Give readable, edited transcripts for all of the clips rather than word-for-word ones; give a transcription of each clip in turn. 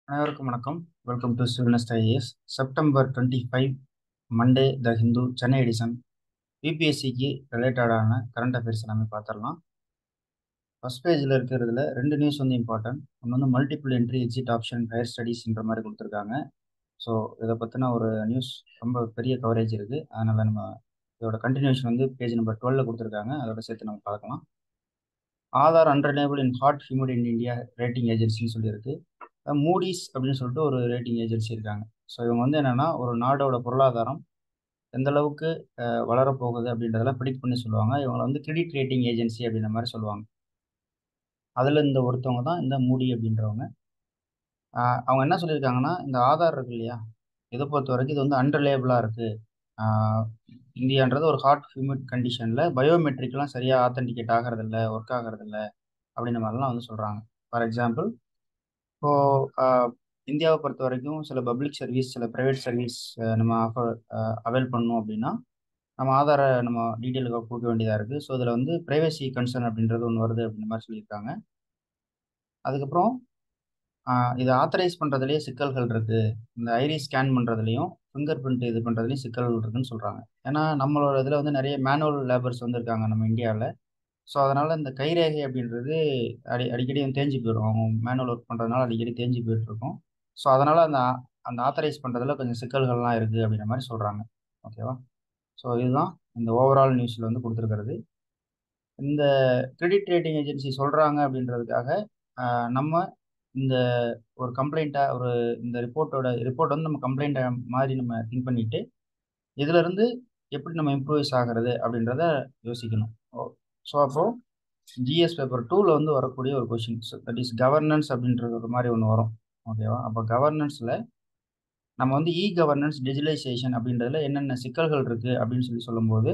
அனைவருக்கும் வணக்கம். Welcome to சில்னஸ்ட் IAS. September 25 Monday the Hindu Chennai edition யூபிஎஸ்சிக்கு ரிலேட்டடான கரண்ட் அஃபேர்ஸ் எல்லாமே பார்த்துடலாம். ஃபர்ஸ்ட் பேஜில் இருக்கிறதுல ரெண்டு நியூஸ் வந்து இம்பார்ட்டன்ட். ஒன்று வந்து multiple entry exit option higher ஸ்டடீஸ்ன்ற மாதிரி கொடுத்துருக்காங்க. ஸோ இதை பற்றின ஒரு நியூஸ் ரொம்ப பெரிய கவரேஜ் இருக்குது. அதனால் நம்ம இதோட கண்டினியூஷன் வந்து பேஜ் நம்பர் 12 கொடுத்துருக்காங்க. அதோட சேர்த்து நம்ம பார்க்கலாம். Aadhaar unreliable in hot human in India rating ஏஜென்சின்னு சொல்லியிருக்கு. மூடிஸ் அப்படின்னு சொல்லிட்டு ஒரு ரேட்டிங் ஏஜென்சி இருக்காங்க. ஸோ இவங்க வந்து என்னென்னா ஒரு நாடோட பொருளாதாரம் எந்த அளவுக்கு வளரப்போகுது அப்படின்றதெல்லாம் ப்ரிடிக்ட் பண்ணி சொல்லுவாங்க. இவங்களை வந்து கிரெடிட் ரேட்டிங் ஏஜென்சி அப்படின்ற மாதிரி சொல்லுவாங்க. அதில் இந்த ஒருத்தவங்க தான் இந்த மூடி அப்படின்றவங்க. அவங்க என்ன சொல்லியிருக்காங்கன்னா, இந்த ஆதார் இருக்கு இல்லையா, இதை பொறுத்த வரைக்கும் இது வந்து அன்ரிலையபிளாக இருக்குது. இந்தியான்றது ஒரு ஹாட் ஹியூமிட் கண்டிஷனில் பயோமெட்ரிக்லாம் சரியாக ஆத்தென்டிகேட் ஆகிறதில்ல, ஒர்க் ஆகிறதில்ல அப்படின்ற மாதிரிலாம் வந்து சொல்கிறாங்க. ஃபார் எக்ஸாம்பிள், இப்போது இந்தியாவை பொறுத்த வரைக்கும் சில பப்ளிக் சர்வீஸ், சில ப்ரைவேட் சர்வீஸ் நம்ம அவைல் பண்ணணும் அப்படின்னா நம்ம ஆதார நம்ம டீட்டெயிலுக்கு கொடுக்க வேண்டியதாக இருக்குது. ஸோ இதில் வந்து ப்ரைவசி கன்சர்ன் அப்படின்றது ஒன்று வருது அப்படின்ற மாதிரி சொல்லியிருக்காங்க. அதுக்கப்புறம் இதை ஆத்தரைஸ் பண்ணுறதுலேயே சிக்கல்கள் இருக்குது. இந்த ஐரி ஸ்கேன் பண்ணுறதுலையும் ஃபிங்கர் பிரிண்ட் இது பண்ணுறதுலையும் சிக்கல்கள் இருக்குதுன்னு சொல்கிறாங்க. ஏன்னா நம்மளோட இதில் வந்து நிறைய மேனுவல் லேபர்ஸ் வந்து இருக்காங்க நம்ம இந்தியாவில். ஸோ அதனால் இந்த கைரேகை அப்படின்றது அடிக்கடி வந்து தேஞ்சு போயிடும். அவங்க மேனுவல் ஒர்க் பண்ணுறதுனால அடிக்கடி தேஞ்சு போயிட்டு இருக்கும். ஸோ அதனால் அந்த அந்த ஆத்தரைஸ் பண்ணுறதுல கொஞ்சம் சிக்கல்கள்லாம் இருக்குது அப்படின்ற மாதிரி சொல்கிறாங்க. ஓகேவா? ஸோ இதுதான் இந்த ஓவரால் நியூஸில் வந்து கொடுத்துருக்கிறது. இந்த கிரெடிட் ரேட்டிங் ஏஜென்சி சொல்கிறாங்க அப்படின்றதுக்காக நம்ம இந்த ஒரு கம்ப்ளைண்ட்டாக இந்த ரிப்போர்ட் வந்து நம்ம கம்ப்ளைண்ட்டை மாதிரி நம்ம திங்க் பண்ணிட்டு இதிலிருந்து எப்படி நம்ம இம்ப்ரூவைஸ் ஆகிறது அப்படின்றத யோசிக்கணும். ஸோ அப்போது ஜிஎஸ் பேப்பர் 2ல் வந்து வரக்கூடிய ஒரு கொஷின், தட் இஸ் கவர்னன்ஸ் அப்படின்றது ஒரு மாதிரி ஒன்று வரும். ஓகேவா? அப்போ கவர்னன்ஸில் நம்ம வந்து கவர்னன்ஸ் டிஜிட்டலைசேஷன் அப்படின்றதுல என்னென்ன சிக்கல்கள் இருக்குது அப்படின்னு சொல்லும்போது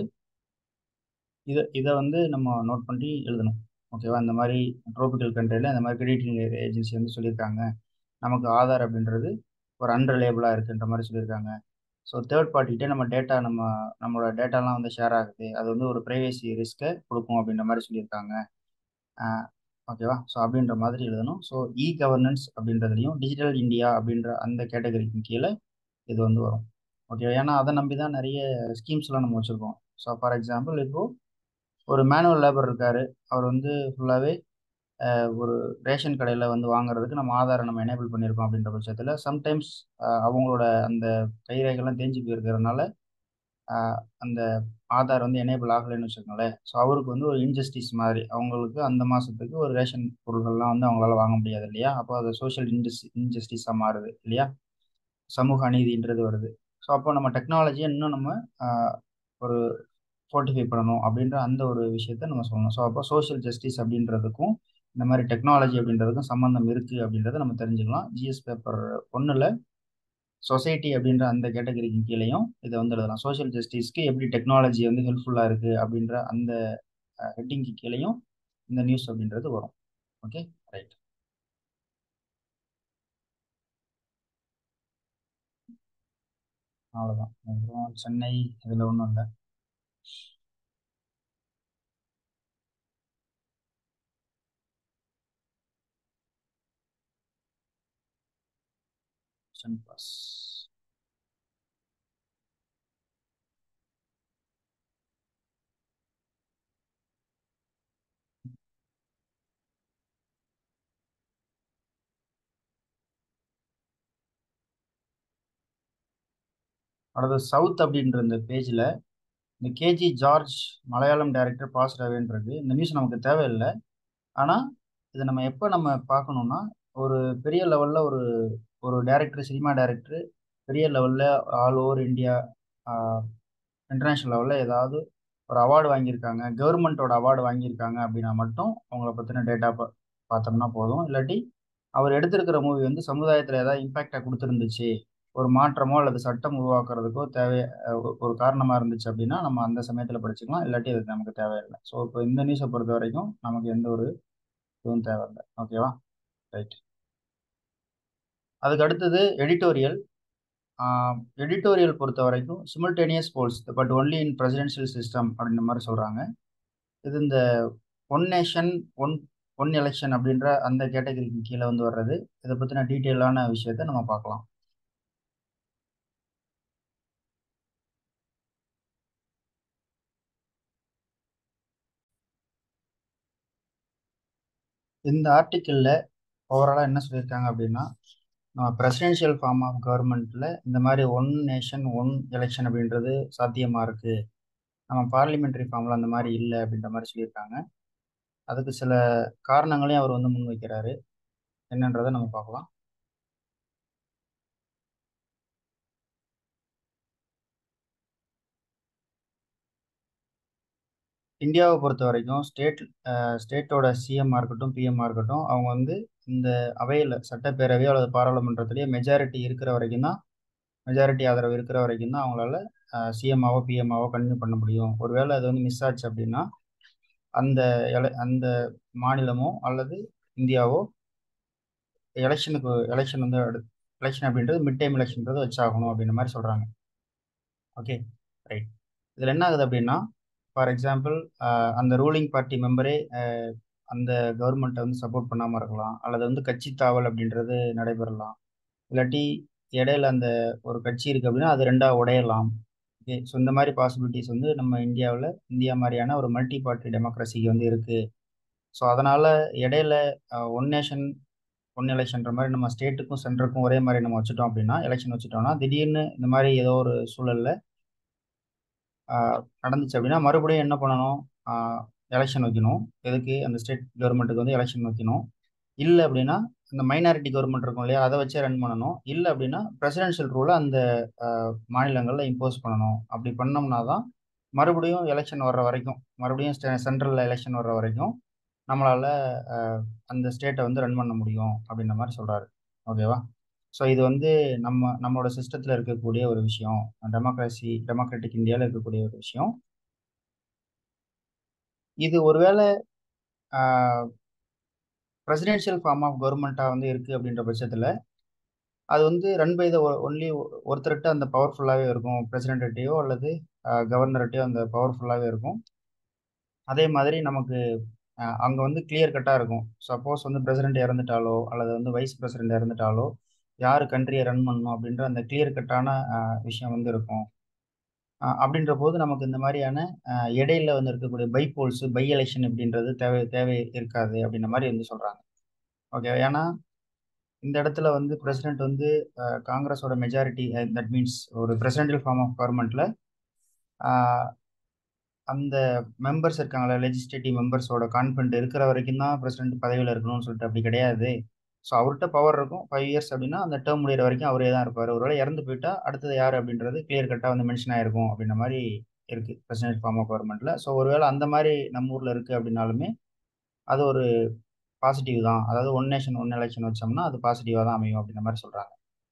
இதை வந்து நம்ம நோட் பண்ணி எழுதணும். ஓகேவா? இந்த மாதிரி ட்ரோபிக்கல் கண்ட்ரியில் இந்த மாதிரி கிரெடிட்டிங் ஏஜென்சி வந்து சொல்லியிருக்காங்க, நமக்கு ஆதார் அப்படின்றது ஒரு அன்ரிலையபிளாக இருக்குன்ற மாதிரி சொல்லியிருக்காங்க. ஸோ தேர்ட் பார்ட்டிகிட்டே நம்ம நம்மளோட டேட்டாலாம் வந்து ஷேர் ஆகுது, அது வந்து ஒரு ப்ரைவேசி ரிஸ்க்கை கொடுக்கும் அப்படின்ற மாதிரி சொல்லியிருக்காங்க. ஓகேவா? ஸோ அப்படின்ற மாதிரி எழுதணும். ஸோ கவர்னன்ஸ் அப்படின்றதுலையும் டிஜிட்டல் இந்தியா அப்படின்ற அந்த கேட்டகரிக்கு கீழே இது வந்து வரும். ஓகே, ஏன்னா அதை நம்பி தான் நிறைய ஸ்கீம்ஸ்லாம் நம்ம வச்சுருக்கோம். ஸோ ஃபார் எக்ஸாம்பிள், இப்போது ஒரு மேனுவல் லேபர் இருக்கார். அவர் வந்து ஃபுல்லாகவே ஒரு ரேஷன் கடையில் வந்து வாங்குறதுக்கு நம்ம ஆதாரை நம்ம எனேபிள் பண்ணியிருக்கோம். அப்படின்ற பட்சத்தில் சம்டைம்ஸ் அவங்களோட அந்த கைரேகைலாம் தேஞ்சு போயிருக்கிறதுனால அந்த ஆதார் வந்து எனேபிள் ஆகலைன்னு வச்சுக்கோங்களேன். ஸோ அவருக்கு வந்து ஒரு இன்ஜஸ்டிஸ் மாதிரி, அவங்களுக்கு அந்த மாதத்துக்கு ஒரு ரேஷன் பொருள்கள்லாம் வந்து அவங்களால வாங்க முடியாது இல்லையா? அப்போ அது சோஷியல் இன்ஜஸ்டிஸாக மாறுது இல்லையா? சமூக அநீதின்றது வருது. ஸோ அப்போ நம்ம டெக்னாலஜியை இன்னும் நம்ம ஒரு ஃபோர்ட்டிஃபை பண்ணணும் அப்படின்ற அந்த ஒரு விஷயத்த நம்ம சொல்லணும். ஸோ அப்போ சோஷியல் ஜஸ்டிஸ் அப்படின்றதுக்கும் இந்த மாதிரி டெக்னாலஜி அப்படின்றதுக்கும் சம்மந்தம் இருக்குது அப்படின்றத நம்ம தெரிஞ்சுக்கலாம். ஜிஎஸ் பேப்பர் 1ல் சொசைட்டி அப்படின்ற அந்த கேட்டகரிக்கு கீழேயும் இதை வந்து எழுதலாம். சோஷியல் ஜஸ்டிஸ்க்கு எப்படி டெக்னாலஜி வந்து ஹெல்ப்ஃபுல்லாக இருக்குது அப்படின்ற அந்த ஹெட்டிங்க்கு கீழேயும் இந்த நியூஸ் அப்படின்றது வரும். Okay, right. அவ்வளோதான். அப்புறம் சென்னை இதில் ஒன்றும் இல்லை. பாஸ் அடுத்தது சவுத் அப்படின்ற இந்த பேஜில் இந்த KG George Malayalam director passed ரவேன்றது இந்த நியூஸ் நமக்கு தேவையில்லை. ஆனால் இதை நம்ம எப்போ நம்ம பார்க்கணுன்னா, ஒரு பெரிய லெவலில் ஒரு ஒரு டைரக்டர், சினிமா டைரக்டர் பெரிய லெவலில் ஆல் ஓவர் இந்தியா, இன்டர்நேஷ்னல் லெவலில் ஏதாவது ஒரு அவார்டு வாங்கியிருக்காங்க, கவர்மெண்ட்டோட அவார்டு வாங்கியிருக்காங்க அப்படின்னா மட்டும் அவங்கள பற்றின டேட்டா பார்த்தோம்னா போதும். இல்லாட்டி அவர் எடுத்திருக்கிற மூவி வந்து சமுதாயத்தில் ஏதாவது இம்பேக்டாக கொடுத்துருந்துச்சு, ஒரு மாற்றமோ அல்லது சட்டம் உருவாக்குறதுக்கோ ஒரு காரணமாக இருந்துச்சு அப்படின்னா நம்ம அந்த சமயத்தில் படிச்சுக்கலாம். இல்லாட்டி அது நமக்கு தேவையில்லை. ஸோ இப்போ இந்த நியூஸை பொறுத்த வரைக்கும் நமக்கு எந்த ஒரு இதுவும் தேவையில்லை. ஓகேவா? ரைட். அதுக்கு அடுத்தது எடிட்டோரியல். எடிட்டோரியல் பொறுத்த வரைக்கும் simultaneous polls but only in presidential system அப்படின்ற மாதிரி சொல்கிறாங்க. இது இந்த one nation one one election அப்படின்ற அந்த கேட்டகரிக்கு கீழே வந்து வர்றது. இதை பற்றின டீட்டெயிலான விஷயத்த நம்ம பார்க்கலாம். இந்த ஆர்டிக்கிளில் ஓவராலாக என்ன சொல்லியிருக்காங்க அப்படின்னா, நம்ம பிரசிடென்ஷியல் ஃபார்ம் ஆஃப் கவர்மெண்ட்டில் இந்த மாதிரி ஒன் நேஷன் ஒன் எலெக்ஷன் அப்படின்றது சாத்தியமாக இருக்குது. நம்ம பார்லிமெண்ட்ரி ஃபார்மில் அந்த மாதிரி இல்லை அப்படின்ற மாதிரி சொல்லியிருக்காங்க. அதுக்கு சில காரணங்களையும் அவர் வந்து முன்வைக்கிறாரு. என்னன்றதை நம்ம பார்க்கலாம். இந்தியாவை பொறுத்த வரைக்கும் ஸ்டேட்டோட சிஎம்மாக இருக்கட்டும், பிஎம்மாக இருக்கட்டும், அவங்க வந்து இந்த அவையில் சட்டப்பேரவையோ அல்லது பாராளுமன்றத்திலேயே மெஜாரிட்டி இருக்கிற வரைக்கும் தான், மெஜாரிட்டி ஆதரவு இருக்கிற வரைக்கும் தான் அவங்களால சிஎம்மாவோ பிஎம்மாவோ கன்டினியூ பண்ண முடியும். ஒருவேளை அது வந்து மிஸ் ஆச்சு அப்படின்னா அந்த அந்த மாநிலமோ அல்லது இந்தியாவோ எலெக்ஷன் வந்து எலெக்ஷன் அப்படின்றது மிட் டைம் எலெக்ஷன்றது வச்சாகணும் அப்படின்ற மாதிரி சொல்கிறாங்க. Okay, right. இதில் என்ன ஆகுது அப்படின்னா, ஃபார் எக்ஸாம்பிள், அந்த ரூலிங் பார்ட்டி மெம்பரே அந்த கவர்மெண்ட்டை வந்து சப்போர்ட் பண்ணாமல் இருக்கலாம், அல்லது வந்து கட்சி தாவல் அப்படின்றது நடைபெறலாம். இல்லாட்டி இடையில அந்த ஒரு கட்சி இருக்குது அப்படின்னா அது ரெண்டாக உடையலாம். ஓகே, ஸோ இந்த மாதிரி பாசிபிலிட்டிஸ் வந்து நம்ம இந்தியா மாதிரியான ஒரு மல்டி பார்ட்டி டெமோக்ரஸிக்கு வந்து இருக்குது. ஸோ அதனால் இடையில ஒன் நேஷன் ஒன் எலெக்ஷன்ற மாதிரி நம்ம ஸ்டேட்டுக்கும் சென்டருக்கும் ஒரே மாதிரி நம்ம வச்சுட்டோம் அப்படின்னா, எலெக்ஷன் வச்சுட்டோம்னா, திடீர்னு இந்த மாதிரி ஏதோ ஒரு சூழலில் நடந்துச்சு அப்படின்னா மறுபடியும் என்ன பண்ணணும்? எலெக்ஷன் வைக்கணும். எதுக்கு? அந்த ஸ்டேட் கவர்மெண்ட்டுக்கு வந்து எலெக்ஷன் வைக்கணும். இல்லை அப்படின்னா இந்த மைனாரிட்டி கவர்மெண்ட் இருக்கும் இல்லையா, அதை வச்சே ரன் பண்ணணும். இல்லை அப்படின்னா பிரசிடென்ஷியல் ரூலை அந்த மாநிலங்களில் இம்போஸ் பண்ணணும். அப்படி பண்ணோம்னா தான் மறுபடியும் எலெக்ஷன் வர்ற வரைக்கும், மறுபடியும் சென்ட்ரலில் எலெக்ஷன் வர்ற வரைக்கும் நம்மளால் அந்த ஸ்டேட்டை வந்து ரன் பண்ண முடியும் அப்படின்ற மாதிரி சொல்கிறாரு. ஓகேவா? ஸோ இது வந்து நம்மளோட சிஸ்டத்தில் இருக்கக்கூடிய ஒரு விஷயம். டெமோக்ராட்டிக் இந்தியாவில் இருக்கக்கூடிய ஒரு விஷயம். இது ஒருவேளை பிரசிடென்ஷியல் ஃபார்ம் ஆஃப் கவர்மெண்ட்டாக வந்து இருக்குது அப்படின்ற பட்சத்தில் அது வந்து ரன் பை த ஒன்லி ஒருத்தர்கிட்ட அந்த பவர்ஃபுல்லாகவே இருக்கும். பிரசிடென்ட்டையோ அல்லது கவர்னர்கிட்டயோ அந்த பவர்ஃபுல்லாகவே இருக்கும். அதே மாதிரி நமக்கு அங்கே வந்து கிளியர் கட்டாக இருக்கும். சப்போஸ் வந்து பிரசிடென்ட் இறந்துட்டாலோ அல்லது வந்து வைஸ் பிரசிடென்ட் இறந்துட்டாலோ யார் கண்ட்ரியை ரன் பண்ணணும் அப்படின்ற அந்த கிளியர் கட்டான விஷயம் வந்து இருக்கும். அப்படின்ற போது நமக்கு இந்த மாதிரியான இடையில வந்து இருக்கக்கூடிய பை எலெக்ஷன் அப்படின்றது தேவை தேவை இருக்காது அப்படின்ற மாதிரி வந்து சொல்கிறாங்க. ஓகே, ஏன்னா இந்த இடத்துல வந்து பிரசிடென்ட் வந்து காங்கிரஸோட மெஜாரிட்டி, தட் மீன்ஸ் ஒரு பிரசிடென்டல் ஃபார்ம் ஆஃப் கவர்மெண்ட்ல அந்த மெம்பர்ஸ் இருக்காங்களா, லெஜிஸ்லேட்டிவ் மெம்பர்ஸோட கான்ஃபிடென்ட் இருக்கிற வரைக்கும் தான் பிரசிடென்ட் பதவியில் இருக்கணும்னு சொல்லிட்டு அப்படி கிடையாது. ஸோ அவர்கிட்ட பவர் இருக்கும். 5 இயர்ஸ் அப்படின்னா அந்த டேர்ம் முடிகிற வரைக்கும் அவரே தான் இருப்பார். ஒருவேளை இறந்து போயிட்டா அடுத்தது யார் அப்படின்றது கிளியர் கட்டாக வந்து மென்ஷன் ஆயிருக்கும் அப்படின்ற மாதிரி இருக்குது பிரசிடென்ட் ஃபார்ம் ஆஃப் கவர்மெண்ட்ல. ஸோ ஒருவேளை அந்த மாதிரி நம்ம ஊரில் இருக்குது அப்படின்னாலுமே அது ஒரு பாசிட்டிவ் தான். அதாவது ஒன் நேஷன் ஒன் எலெக்ஷன் வச்சோம்னா அது பாசிட்டிவாக தான் அமையும் அப்படின்ற மாதிரி சொல்கிறாங்க.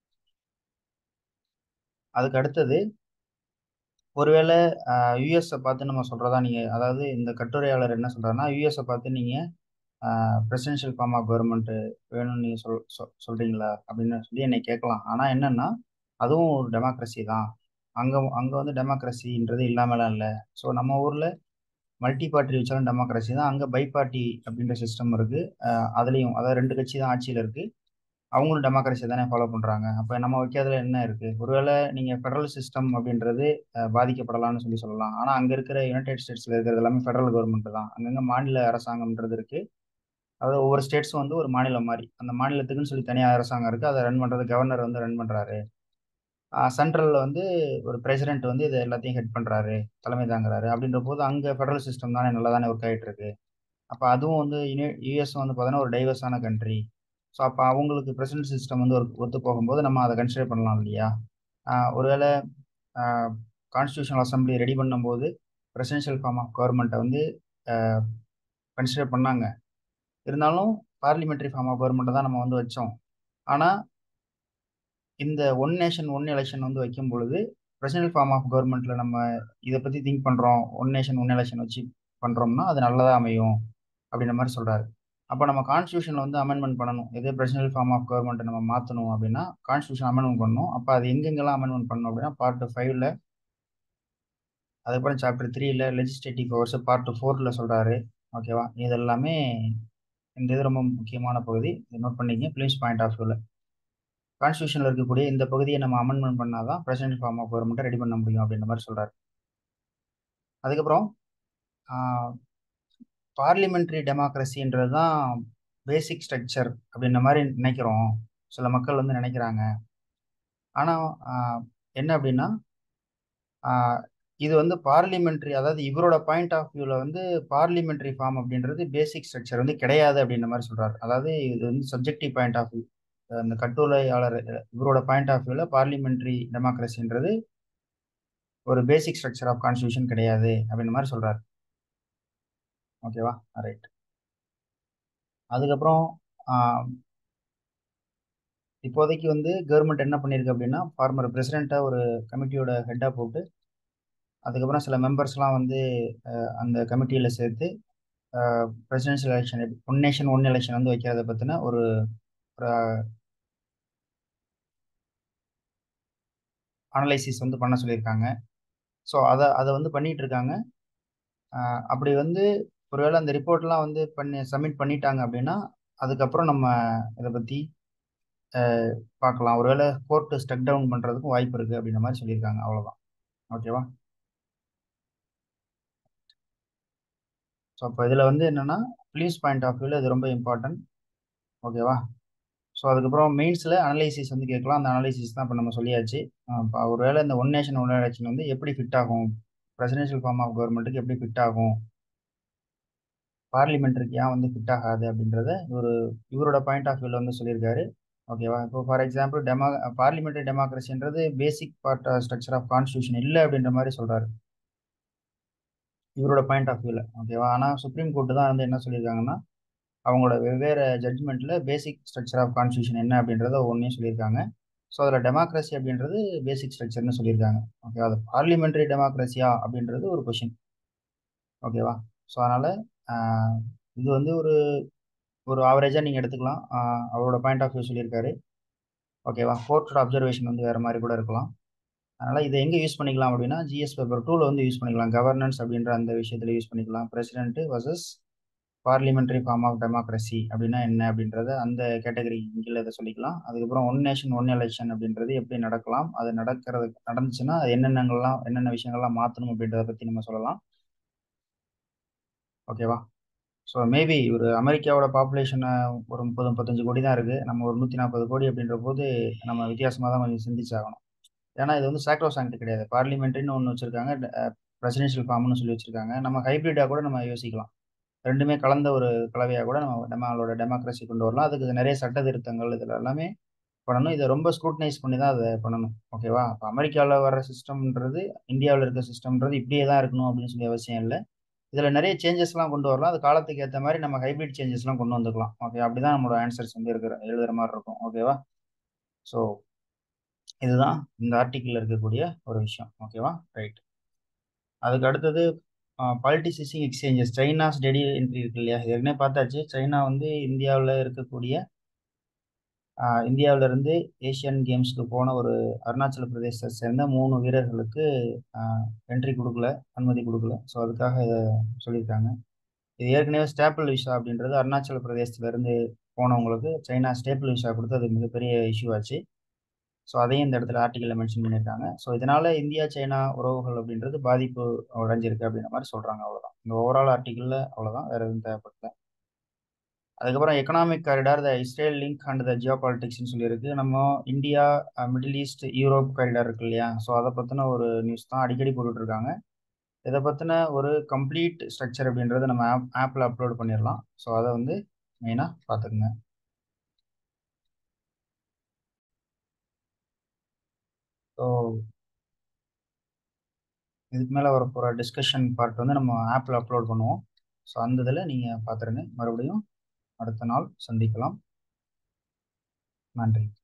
அதுக்கு அடுத்தது, ஒருவேளை யூஎஸை பார்த்து நம்ம சொல்கிறதா நீங்கள், அதாவது இந்த கட்டுரையாளர் என்ன சொல்கிறாருன்னா, யூஎஸை பார்த்து நீங்கள் பிரசிடென்ஷியல் ஃபார்ம் ஆஃப் கவர்மெண்ட் வேணும்னு நீங்கள் சொல்கிறீங்களா அப்படின்னு சொல்லி என்னை கேட்கலாம். ஆனால் என்னென்னா அதுவும் ஒரு டெமோக்ரஸி தான். அங்கே அங்கே வந்து டெமோக்ரஸின்றது இல்லாமலாம் இல்லை. ஸோ நம்ம ஊரில் மல்டி பார்ட்டி வச்சாலும் டெமோக்ரஸி தான். அங்கே பை பார்ட்டி அப்படின்ற சிஸ்டம் இருக்குது. அதுலேயும் அதாவது 2 கட்சி தான் ஆட்சியில் இருக்குது. அவங்களும் டெமோக்ரஸி தானே ஃபாலோ பண்ணுறாங்க. அப்போ நம்ம வைக்கிறதுல என்ன இருக்குது? ஒருவேளை நீங்கள் ஃபெடரல் சிஸ்டம் அப்படின்றது பாதிக்கப்படலாம்னு சொல்லலாம். ஆனால் அங்கே இருக்கிற யுனைடெட் ஸ்டேட்ஸில் இருக்கிறது எல்லாமே ஃபெடரல் கவர்மெண்ட் தான். அங்கங்கே மாநில அரசாங்கம்ன்றது இருக்குது. அதாவது ஒவ்வொரு ஸ்டேட்ஸும் வந்து ஒரு மாநிலம் மாதிரி, அந்த மாநிலத்துக்குன்னு சொல்லி தனியாக அரசாங்கம் இருக்குது. அதை ரன் பண்ணுறது கவர்னர் வந்து ரன் பண்ணுறாரு. சென்ட்ரலில் வந்து ஒரு பிரசிடென்ட் வந்து இதை எல்லாத்தையும் ஹெட் பண்ணுறாரு, தலைமை தாங்குறாரு. அப்படின்ற போது அங்கே ஃபெடரல் சிஸ்டம் தானே நல்லா தானே ஒர்க் ஆகிட்டு இருக்கு. அப்போ அதுவும் வந்து யூஎஸ் வந்து பார்த்தோன்னா ஒரு டைவர்ஸான கண்ட்ரி. ஸோ அப்போ அவங்களுக்கு பிரசிடென்ட் சிஸ்டம் வந்து ஒத்து போகும்போது நம்ம அதை கன்சிடர் பண்ணலாம் இல்லையா? ஒருவேளை கான்ஸ்டியூஷனல் அசம்பிளி ரெடி பண்ணும்போது பிரசிடென்ஷியல் ஃபார்ம் ஆஃப் கவர்மெண்ட்டை வந்து கன்சிடர் பண்ணாங்க. இருந்தாலும் பார்லிமெண்ட்ரி ஃபார்ம் ஆஃப் கவர்மெண்ட்டை தான் நம்ம வந்து வச்சோம். ஆனால் இந்த ஒன் நேஷன் ஒன் எலெக்ஷன் வந்து வைக்கும் பொழுது பிரசிடென்ட் ஃபார்ம் ஆஃப் கவர்மெண்ட்டில் நம்ம இதை பற்றி திங்க் பண்ணுறோம், ஒன் நேஷன் ஒன் எலெக்ஷன் வச்சு பண்ணுறோம்னா அது நல்லதாக அமையும் அப்படின்ற மாதிரி சொல்கிறாரு. அப்போ நம்ம கான்ஸ்டியூஷனில் வந்து அமெண்ட்மெண்ட் பண்ணணும். எது பிரசிடென்ட் ஃபார்ம் ஆஃப் கவர்மெண்ட்டை நம்ம மாற்றணும் அப்படின்னா கான்ஸ்டியூஷன் அமெண்ட்மெண்ட் பண்ணணும். அப்போ அது எங்கெங்கெல்லாம் அமெண்ட்மெண்ட் பண்ணணும் அப்படின்னா பார்ட் 5ல், அதுக்கப்புறம் சாப்டர் 3ல் லெஜிஸ்லேட்டிவ் பவர்ஸ், பார்ட் 4ல் சொல்கிறாரு. ஓகேவா? இது எல்லாமே இந்த இது ரொம்ப முக்கியமான பகுதி. இதை நோட் பண்ணிக்கங்க. பிலிம்ஸ் பாயிண்ட் ஆஃப் வியூவில் கான்ஸ்டியூஷனில் இருக்கக்கூடிய இந்த பகுதியை நம்ம அமெண்ட்மெண்ட் பண்ணாதான் பிரசிடென்ட் ஃபார்ம் ஆஃப் கவர்மெண்ட்டை ரெடி பண்ண முடியும் அப்படின்ற மாதிரி சொல்றாரு. அதுக்கப்புறம் பார்லிமெண்ட்ரி டெமோக்ரஸின்றது தான் பேசிக் ஸ்ட்ரக்சர் அப்படின்ற மாதிரி நினைக்கிறோம். சில மக்கள் வந்து நினைக்கிறாங்க. ஆனால் என்ன அப்படின்னா இது வந்து பார்லிமெண்ட்ரி, அதாவது இவரோட பாயிண்ட் ஆஃப் வியூவில் வந்து பார்லிமெண்ட்ரி ஃபார்ம் அப்படின்றது பேசிக் ஸ்ட்ரக்சர் வந்து கிடையாது அப்படின்ற மாதிரி சொல்றாரு. அதாவது இது வந்து சப்ஜெக்டிவ் பாயிண்ட் ஆஃப் வியூ. அந்த கட்டுரையாளர் இவரோட பாயிண்ட் ஆஃப் வியூவில் பார்லிமெண்ட்ரி டெமோக்ரஸின்றது ஒரு பேசிக் ஸ்ட்ரக்சர் ஆஃப் கான்ஸ்டியூஷன் கிடையாது அப்படின்ற மாதிரி சொல்றாரு. ஓகேவா? ரைட். அதுக்கப்புறம் இப்போதைக்கு வந்து கவர்மெண்ட் என்ன பண்ணியிருக்கு அப்படின்னா, ஃபார்மர் பிரசிடெண்ட்டை ஒரு கமிட்டியோட ஹெட்டாக போட்டு அதுக்கப்புறம் சில மெம்பர்ஸ்லாம் வந்து அந்த கமிட்டியில் சேர்த்து presidential election, one nation one election வந்து வைக்கிறத பற்றின ஒரு அனலைசிஸ் வந்து பண்ண சொல்லியிருக்காங்க. ஸோ அதை வந்து பண்ணிட்டு இருக்காங்க. அப்படி வந்து ஒருவேளை அந்த ரிப்போர்ட்லாம் வந்து சப்மிட் பண்ணிட்டாங்க அப்படின்னா அதுக்கப்புறம் நம்ம இதை பற்றி பார்க்கலாம். ஒருவேளை கோர்ட்டு ஸ்டக் டவுன் பண்ணுறதுக்கும் வாய்ப்பு இருக்குது அப்படின்ற மாதிரி சொல்லியிருக்காங்க. அவ்வளோதான். ஓகேவா? ஸோ அப்போ இதில் வந்து என்னென்னா பிலிம்ஸ் பாயிண்ட் ஆஃப் வியூவில் இது ரொம்ப இம்பார்ட்டன்ட். ஓகேவா? ஸோ அதுக்கப்புறம் மெயின்ஸில் அனலைசிஸ் வந்து கேட்கலாம். அந்த அனலைசிஸ் தான் இப்போ நம்ம சொல்லியாச்சு. இப்போ ஒருவேளை இந்த ஒன் நேஷன் ஒன் எலெக்ஷன் வந்து எப்படி ஃபிட் ஆகும், பிரசிடென்ஷியல் ஃபார்ம் ஆஃப் கவர்மெண்ட்டுக்கு எப்படி ஃபிட் ஆகும், பார்லிமெண்ட்டுக்கு ஏன் வந்து ஃபிட் ஆகாது அப்படின்றத இவரோட பாயிண்ட் ஆஃப் வியூவில் வந்து சொல்லியிருக்காரு. ஓகேவா? இப்போ ஃபார் எக்ஸாம்பிள் பார்லிமெண்ட்ரி டெமோக்ரஸின்றது basic part structure of constitution இல்லை அப்படின்ற மாதிரி சொல்கிறாரு இவரோட பாயிண்ட் ஆஃப் வியூவில். ஓகேவா? ஆனால் சுப்ரீம் கோர்ட்டு தான் வந்து என்ன சொல்லியிருக்காங்கன்னா அவங்களோட வெவ்வேறு ஜட்ஜ்மெண்ட்டில் பேசிக் ஸ்ட்ரக்சர் ஆஃப் கான்ஸ்டியூஷன் என்ன அப்படின்றத ஒன்றையும் சொல்லியிருக்காங்க. ஸோ அதில் டெமோக்ரஸி அப்படின்றது பேசிக் ஸ்ட்ரக்சர்னு சொல்லியிருக்காங்க. ஓகே, அது பார்லிமெண்ட்ரி டெமோக்ரஸியா அப்படின்றது ஒரு கொஷின். ஓகேவா? ஸோ அதனால் இது வந்து ஒரு ஒரு ஆவரேஜாக நீங்கள் எடுத்துக்கலாம். அவரோட பாயிண்ட் ஆஃப் வியூ சொல்லியிருக்காரு. ஓகேவா? கோர்ட்டோட அப்சர்வேஷன் வந்து வேறு மாதிரி கூட இருக்கலாம். அதனால் இதை எங்கே யூஸ் பண்ணிக்கலாம் அப்படின்னா ஜிஎஸ் பேப்பர் 2ல வந்து யூஸ் பண்ணிக்கலாம். கவர்னன்ஸ் அப்படின்ற அந்த விஷயத்தில் யூஸ் பண்ணிக்கலாம். President versus parliamentary form of democracy அப்படின்னா என்ன அப்படின்றத அந்த கேட்டகரி கீழே இதை சொல்லிக்கலாம். அதுக்கப்புறம் ஒன் நேஷன் ஒன் எலெக்ஷன் அப்படின்றது எப்படி நடக்கலாம், அது நடந்துச்சுன்னா அது என்னென்ன விஷயங்கள்லாம் மாற்றணும் அப்படின்றத பற்றி நம்ம சொல்லலாம். ஓகேவா? ஸோ மேபி ஒரு அமெரிக்காவோட பாப்புலேஷன் ஒரு 30-35 கோடி தான் இருக்குது. நம்ம ஒரு 140 கோடி அப்படின்ற போது நம்ம வித்தியாசமாக தான் கொஞ்சம் சிந்திச்சாகணும். ஏன்னா இது வந்து சாக்ரோசாங்க்ட் கிடையாது. பார்லிமெண்ட்ரின்னு ஒன்று வச்சுருக்காங்க, பிரசிடென்ஷியல் ஃபார்ம்னு சொல்லி வச்சுருக்காங்க. நம்ம ஹைப்ரிட்டாக கூட நம்ம யோசிக்கலாம். ரெண்டுமே கலந்த ஒரு கலவையாக கூட நம்மளோட டெமோக்ரஸி கொண்டு வரலாம். அதுக்கு நிறைய சட்ட திருத்தங்கள் இதில் எல்லாமே பண்ணணும். இதை ரொம்ப ஸ்க்ரூட்டனைஸ் பண்ணி தான் அதை பண்ணணும். ஓகேவா? இப்போ அமெரிக்காவில் வர சிஸ்டம்ன்றது இந்தியாவில் இருக்க சிஸ்டம்ன்றது இப்படியே தான் இருக்கணும் அப்படின்னு சொல்லி அவசியம் இல்லை. இதில் நிறைய சேஞ்சஸ்லாம் கொண்டு வரலாம். அது காலத்துக்கு ஏற்ற மாதிரி நம்ம ஹைப்ரிட் சேஞ்சஸ்லாம் கொண்டு வந்துக்கலாம். ஓகே, அப்படிதான் நம்மளோட ஆன்சர்ஸ் வந்து எழுதுகிற மாதிரி இருக்கும். ஓகேவா? ஸோ இதுதான் இந்த ஆர்டிக்கிளில் இருக்கக்கூடிய ஒரு விஷயம். ஓகேவா? ரைட். அதுக்கு அடுத்தது பாலிட்டிசைசிங் எக்ஸ்சேஞ்சஸ், சைனாஸ் டெடி என்ட்ரி இருக்கு இல்லையா? ஏற்கனவே பார்த்தாச்சு. சைனா வந்து இந்தியாவிலிருந்து ஏஷியன் கேம்ஸ்க்கு போன ஒரு அருணாச்சல பிரதேசத்தை சேர்ந்த 3 வீரர்களுக்கு என்ட்ரி கொடுக்கல, அனுமதி கொடுக்கல. ஸோ அதுக்காக இதை சொல்லியிருக்காங்க. இது ஏற்கனவே ஸ்டேப்பிள் விசா அப்படின்றது அருணாச்சல பிரதேசத்துலேருந்து போனவங்களுக்கு சைனா ஸ்டேப்பிள் விசா கொடுத்து அது மிகப்பெரிய இஷ்யூ ஆச்சு. ஸோ அதையும் இந்த இடத்துல ஆர்டிக்கலில் மென்ஷன் பண்ணியிருக்காங்க. ஸோ இதனால இந்தியா சைனா உறவுகள் அப்படின்றது பாதிப்பு அடைஞ்சிருக்கு அப்படின்ற மாதிரி சொல்கிறாங்க. அவ்வளோதான் இந்த ஓவரால் ஆர்டிக்கலில். அவ்வளோதான், வேறு எதுவும் தேவைப்படல. அதுக்கப்புறம் economic corridor, the Israel link and the ஜியோ பாலிட்டிக்ஸ்னு சொல்லியிருக்கு. நம்ம India, Middle East, Europe corridor இருக்கு இல்லையா? ஸோ அதை பற்றின ஒரு நியூஸ் தான் அடிக்கடி போட்டுட்ருக்காங்க. இதை பற்றின ஒரு கம்ப்ளீட் ஸ்ட்ரக்சர் அப்படின்றத நம்ம ஆப்பில் அப்லோட் பண்ணிடலாம். ஸோ அதை வந்து மெயினாக பார்த்துக்குங்க. ஸோ இதுக்கு மேலே வர போகிற டிஸ்கஷன் பார்ட் வந்து நம்ம ஆப்பில் அப்லோட் பண்ணுவோம். ஸோ அந்த இதில் நீங்கள் பார்த்துருங்க. மறுபடியும் அடுத்த நாள் சந்திக்கலாம். நன்றி.